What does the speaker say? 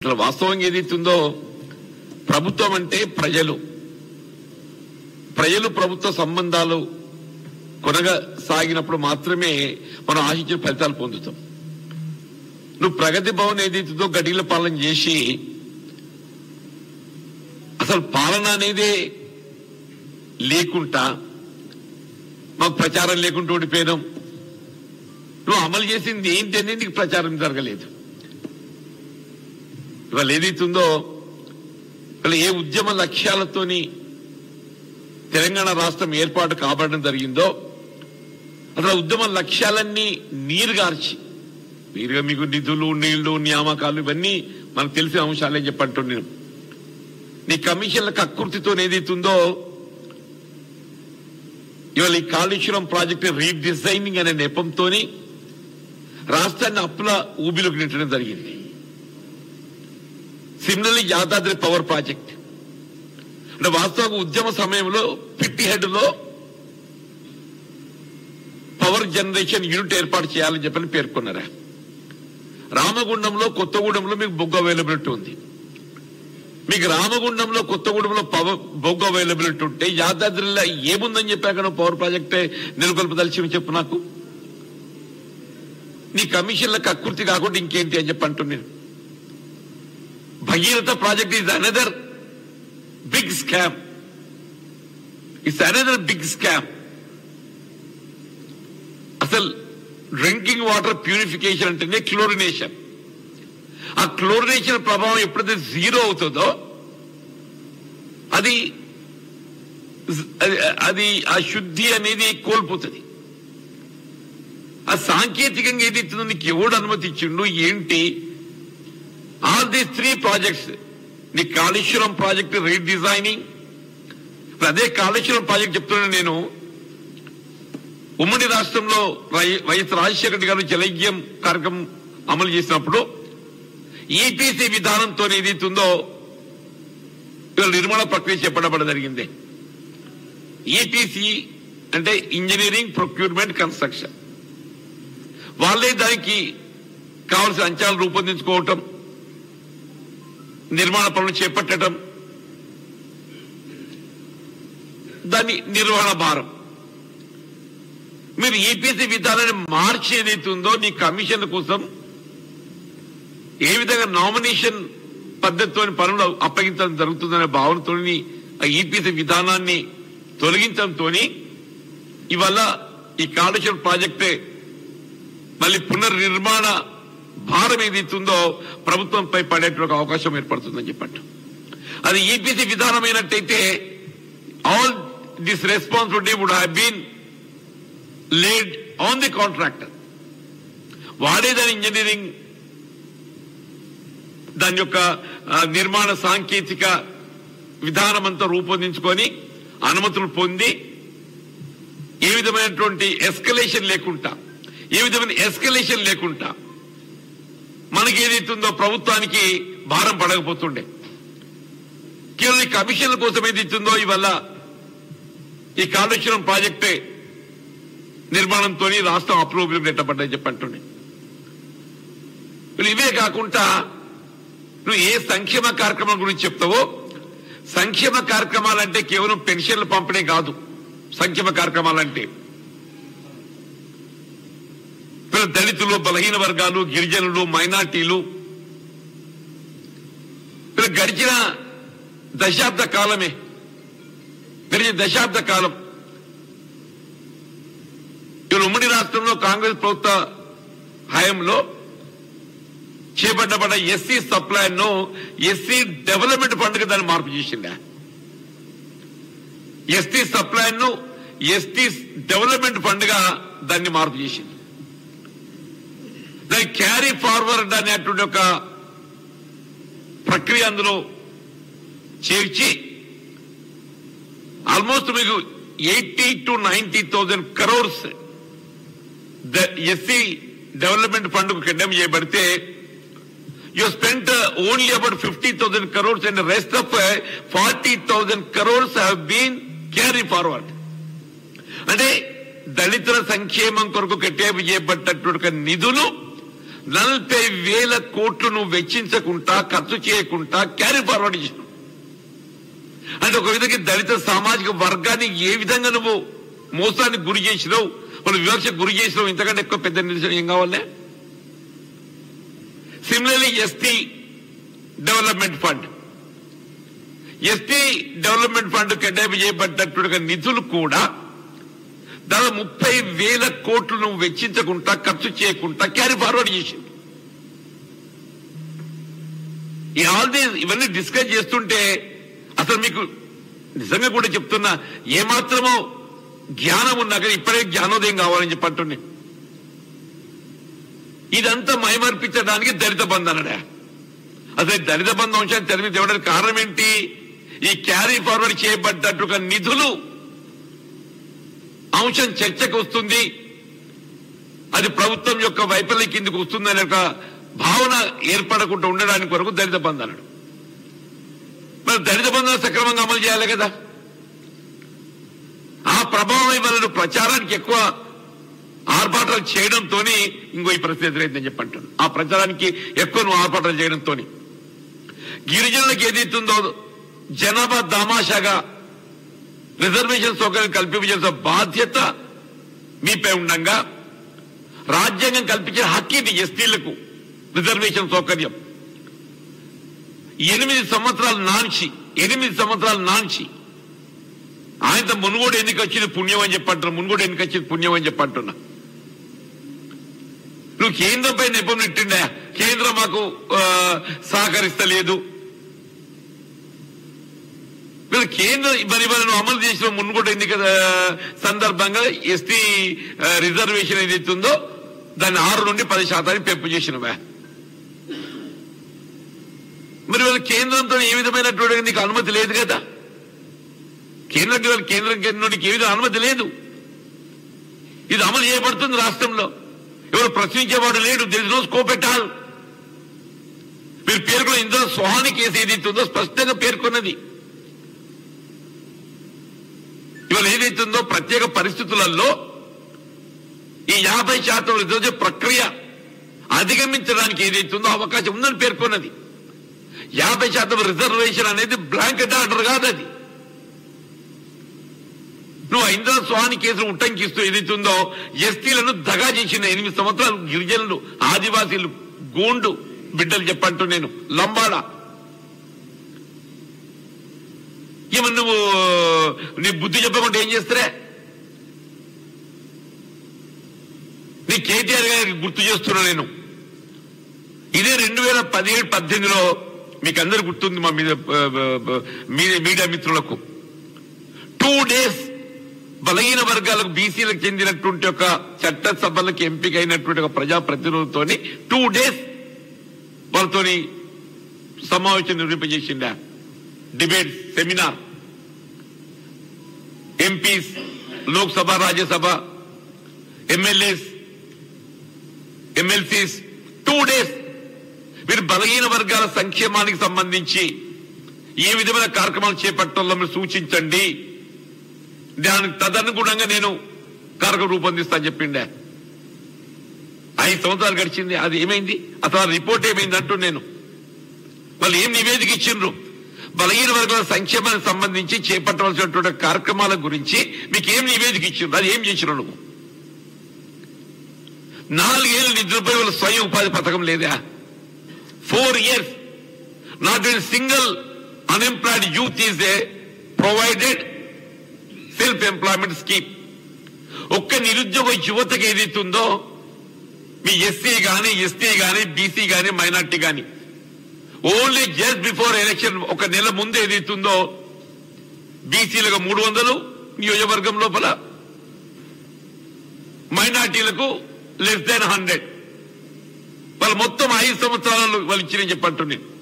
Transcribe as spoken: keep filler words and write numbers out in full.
అసలు వాస్తవంగా ఏదైతుందో ప్రభుత్వం అంటే ప్రజలు ప్రజలు ప్రభుత్వ సంబంధాలు కొనసాగినప్పుడు మాత్రమే మనం ఆశించిన ఫలితాలు పొందుతాం. నువ్వు ప్రగతి భవన్ ఏదైతుందో గడిల పాలన చేసి అసలు పాలన అనేదే లేకుండా మాకు ప్రచారం లేకుండా ఓడిపోయినాం. నువ్వు అమలు చేసింది ఏంటి అనేది నీకు ప్రచారం జరగలేదు. ఇవాళ ఏదైతుందో ఇవాళ ఏ ఉద్యమ లక్ష్యాలతోని తెలంగాణ రాష్ట్రం ఏర్పాటు కాబడడం జరిగిందో అసలు ఉద్యమ లక్ష్యాలన్నీ నీరుగార్చి వీరుగా మీకు నిధులు నీళ్లు నియామకాలు ఇవన్నీ మనకు తెలిసిన అంశాలే చెప్పంటున్నాను. నీ కమిషన్ల కకృతితో ఏదైతుందో ఇవాళ ఈ కాళేశ్వరం ప్రాజెక్టు రీడిజైనింగ్ అనే నెపంతో రాష్ట్రాన్ని అప్పుల ఊబిలోకి నెట్టడం జరిగింది. సిమిలర్లీ యాదాద్రి పవర్ ప్రాజెక్ట్ అంటే వాస్తవంగా ఉద్యమ సమయంలో పిట్టి హెడ్ లో పవర్ జనరేషన్ యూనిట్ ఏర్పాటు చేయాలని చెప్పని పేర్కొన్నారా. రామగుండంలో కొత్తగూడెంలో మీకు బొగ్గు అవైలబిలిటీ ఉంది. మీకు రామగుండంలో కొత్తగూడెంలో పవర్ బొగ్గు అవైలబిలిటీ ఉంటే యాదాద్రిలో ఏముందని చెప్పాక నువ్వు పవర్ ప్రాజెక్టే నెలకొల్పదలిచి చెప్పు నాకు. నీ కమిషన్లకు అకృతి కాకుండా ఇంకేంటి అని చెప్పి అంటున్నాను. Bhagiratha project is another big scam. It's another big scam. అసలు డ్రింకింగ్ వాటర్ ప్యూరిఫికేషన్ అంటేనే క్లోరినేషన్. ఆ క్లోరినేషన్ ప్రభావం ఎప్పుడైతే జీరో అవుతుందో అది అది ఆ శుద్ధి అనేది కోల్పోతుంది. ఆ సాంకేతికంగా ఏది ఇస్తుందో నీకు ఎవడు అనుమతి ఇచ్చిండు ఏంటి? ఆల్ దీస్ త్రీ ప్రాజెక్ట్స్ నీ కాళేశ్వరం ప్రాజెక్టు రీడిజైనింగ్ అదే కాళేశ్వరం ప్రాజెక్ట్ చెప్తున్నా నేను. ఉమ్మడి రాష్ట్రంలో వైఎస్ రాజశేఖర రెడ్డి గారు జలయజ్ఞం కార్యక్రమం అమలు చేసినప్పుడు ఈపీసీ విధానంతో ఏదైతుందో ఇవాళ నిర్మాణ ప్రక్రియ చేపట్టబడ జరిగింది. ఈపీసీ అంటే ఇంజనీరింగ్ ప్రొక్యూర్మెంట్ కన్స్ట్రక్షన్. వాళ్ళే దానికి కావలసిన అంచనాలు రూపొందించుకోవటం, నిర్మాణ పనులు చేపట్టడం, దాని నిర్వహణ భారం. మీరు ఈపీసీ విధానాన్ని మార్చి ఏదైతుందో నీ కమిషన్ల కోసం ఏ విధంగా నామినేషన్ పద్ధతితో పనులు అప్పగించడం జరుగుతుందనే భావనతో ఆ ఈపీసీ విధానాన్ని తొలగించడంతో ఇవల్ల ఈ కాళేశ్వరం ప్రాజెక్టే మళ్ళీ పునర్నిర్మాణ భారం ఏదైతుందో ప్రభుత్వంపై పడేటువంటి అవకాశం ఏర్పడుతుందని చెప్పట్టు. అది ఈపీసీ విధానమైనట్టయితే all this responsibility would have been laid on the contractor. వాడే దాని ఇంజనీరింగ్ దాని యొక్క నిర్మాణ సాంకేతిక విధానం అంతా రూపొందించుకొని అనుమతులు పొంది ఏ విధమైనటువంటి ఎస్కలేషన్ లేకుండా ఏ విధమైన ఎస్కలేషన్ లేకుండా మనకి ఏదైతుందో ప్రభుత్వానికి భారం పడకపోతుండే. కేవలం ఈ కమిషన్ల కోసం ఏదైతుందో ఇవల్ల ఈ కాళేశ్వరం ప్రాజెక్టే నిర్మాణంతో రాష్ట్రం అప్రూవల్ నెట్టబడ్డాయి చెప్పంటుండే. ఇవే కాకుండా నువ్వు ఏ సంక్షేమ కార్యక్రమం గురించి చెప్తావో, సంక్షేమ కార్యక్రమాలంటే కేవలం పెన్షన్లు పంపిణీ కాదు. సంక్షేమ కార్యక్రమాలంటే దళితులు, బలహీన వర్గాలు, గిరిజనులు, మైనార్టీలు గడిచిన దశాబ్ద కాలమే గడిచిన దశాబ్ద కాలం ఇవాళ ఉమ్మడి రాష్ట్రంలో కాంగ్రెస్ ప్రభుత్వ హయాంలో చేపట్టబడ్డ ఎస్సీ సప్లైన్ ను ఎస్సీ డెవలప్మెంట్ ఫండ్ కి దాన్ని మార్పు చేసిందా? ఎస్టీ సప్లైన్ ను ఎస్టీ డెవలప్మెంట్ ఫండ్ గా దాన్ని మార్పు చేసింది. దాన్ని క్యారీ ఫార్వర్డ్ అనేటువంటి ఒక ప్రక్రియ అందులో చేర్చి ఆల్మోస్ట్ మీకు eighty to ninety thousand crores SC development fund కు కండెమ్ చేయబడితే you spent uh, only about fifty thousand crores and the rest of uh, forty thousand crores have been carried forward. అంటే దళితుల సంక్షేమం కొరకు కట్టేపు చేయబడ్డటువంటి నిధులు నలభై వేల కోట్లు నువ్వు వెచ్చించకుండా ఖర్చు చేయకుండా క్యారీ ఫార్వర్డ్ చేసినావు. అంటే ఒక విధంగా దళిత సామాజిక వర్గాన్ని ఏ విధంగా నువ్వు మోసానికి గురి చేసినావు, వాళ్ళు వివక్షకు గురి చేసినావు, ఇంతకంటే ఎక్కువ పెద్ద నిరసన ఏం కావాలే? Similarly ST development fund ST development fund కేటాయింపు చేయబడ్డట్టుగా నిధులు కూడా దాదాపు ముప్పై వేల కోట్లు నువ్వు వెచ్చించకుండా ఖర్చు చేయకుండా క్యారీ ఫార్వర్డ్ చేసింది. ఈ ఆల్ దీస్ ఇవన్నీ డిస్కస్ చేస్తుంటే అసలు మీకు నిజంగా కూడా చెప్తున్నా, ఏమాత్రమో జ్ఞానం ఉన్నా కానీ ఇప్పుడే జ్ఞానోదయం కావాలని చెప్పంటున్నా. ఇదంతా మైమర్పించడానికి దళిత బంధు అన్నాడా? అసలు దళిత బంధు అంశాన్ని తెరమి తేవడానికి కారణం ఏంటి? ఈ క్యారీ ఫార్వర్డ్ చేయబడ్డట్టుగా నిధులు అంశం చర్చకు వస్తుంది, అది ప్రభుత్వం యొక్క వైఫల్యం కిందకు వస్తుందనే ఒక భావన ఏర్పడకుండా ఉండడానికి వరకు దళిత బంధు అన్నాడు. మరి దళిత బంధువులు సక్రమంగా అమలు చేయాలి కదా. ఆ ప్రభావం వల్ల ప్రచారానికి ఎక్కువ ఆర్భాటాలు చేయడంతో ఇంకో ఈ పరిస్థితి ఎదురైందని చెప్పంటాను. ఆ ప్రచారానికి ఎక్కువ నువ్వు ఆర్భాటాలు చేయడంతో గిరిజనులకు ఏదైతుందో జనాభా దామాషాగా రిజర్వేషన్ సౌకర్యం కల్పించాల్సిన బాధ్యత మీపై ఉండగా రాజ్యాంగం కల్పించిన హక్కు ఇది ఎస్టీలకు రిజర్వేషన్ సౌకర్యం. ఎనిమిది సంవత్సరాలు నాంచి ఎనిమిది సంవత్సరాలు నాంచి ఆయనతో మునుగోడు ఎన్నిక వచ్చింది పుణ్యం అని చెప్పంటున్నా, మునుగోడు ఎన్నిక వచ్చింది పుణ్యం అని చెప్పంటున్నా. నువ్వు కేంద్రంపై నెపం నెట్టిండా, కేంద్రం మాకు సహకరిస్తలేదు. కేంద్రం మరి నువ్వు అమలు చేసిన మునుగోడు ఎన్నిక సందర్భంగా ఎస్టీ రిజర్వేషన్ ఏదైతుందో దాన్ని ఆరు నుండి పది శాతానికి పెంపు చేసినవా? మరి వాళ్ళ కేంద్రంతో ఏ విధమైనటువంటి నీకు అనుమతి లేదు కదా. కేంద్రానికి వాళ్ళ కేంద్రం కేంద్రానికి ఏ విధంగా అనుమతి లేదు. ఇది అమలు చేయబడుతుంది రాష్ట్రంలో, ఎవరు ప్రశ్నించేవాడు లేడు. There is no scope at all. మీరు పేర్కొన్న ఇందులో సోహాని కేసు ఏదైతుందో స్పష్టంగా పేర్కొన్నది. ఇవాళ ఏదైతుందో ప్రత్యేక పరిస్థితులలో ఈ యాభై శాతం రిజర్వేషన్ ప్రక్రియ అధిగమించడానికి ఏదైతుందో అవకాశం ఉందని పేర్కొన్నది. యాభై శాతం రిజర్వేషన్ అనేది బ్లాంకెట్ ఆర్డర్ కాదు. అది నువ్వు ఇంద్ర స్వామి కేసులు ఉట్టంకిస్తూ ఏదైతుందో ఎస్టీలను దగా చేసిన ఎనిమిది సంవత్సరాలు గిరిజనులు, ఆదివాసీలు, గోండు బిడ్డలు చెప్పంటూ నేను లంబాడ ఏమన్నా నువ్వు నీ బుద్ధి చెప్పకుండా ఏం చేస్తారే? నీ కేటీఆర్ గారికి గుర్తు చేస్తున్నా నేను. ఇదే రెండు వేల పదిహేడు పద్దెనిమిదిలో మీకు అందరు గుర్తుంది, మా మీద మీడియా మిత్రులకు టూ డేస్ బలహీన వర్గాలకు బీసీలకు చెందినటువంటి ఒక చట్టసభలకు ఎంపిక అయినటువంటి ఒక ప్రజాప్రతినిధులతో టూ డేస్ వాళ్ళతోని సమావేశం నిర్వహింపజేసిండా, debate seminar. MPs, Lok Sabha, Rajya Sabha, MLAs, MLCs two days మీరు బలహీన వర్గాల సంక్షేమానికి సంబంధించి ఏ విధమైన కార్యక్రమాలు చేపట్టడంలో మీరు సూచించండి, దానికి తదనుగుణంగా నేను కార్యక్రమం రూపొందిస్తాను చెప్పిండే. ఐదు సంవత్సరాలు గడిచింది, అది ఏమైంది అసలు? ఆ రిపోర్ట్ ఏమైంది అంటూ నేను. వాళ్ళు ఏం నివేదిక ఇచ్చిండ్రు? బలహీన వర్గాల సంక్షేమానికి సంబంధించి చేపట్టవలసినటువంటి కార్యక్రమాల గురించి మీకు ఏం నివేదిక ఇచ్చిండ్రు? అది ఏం చేసినావు నువ్వు? నాలుగేళ్ళు నిద్రపోయి వాళ్ళ స్వయం ఉపాధి పథకం లేదా? Four years not a single unemployed youth is a provided self employment scheme. ఒక్క నిరుద్యోగ యువతకి ఏదైతుందో మీ ఎస్సీ గాని, ఎస్టీ గాని, బీసీ గాని, మైనార్టీ గాని ఓన్లీ జస్ట్ బిఫోర్ ఎలక్షన్ ఒక నెల ముందు ఏదైతుందో బీసీలకు మూడు వందలు నియోజకవర్గం లోపల, మైనార్టీలకు లెస్ దాన్ హండ్రెడ్. వాళ్ళు మొత్తం ఐదు సంవత్సరాలు వాళ్ళు ఇచ్చిన చెప్పంటున్నాను.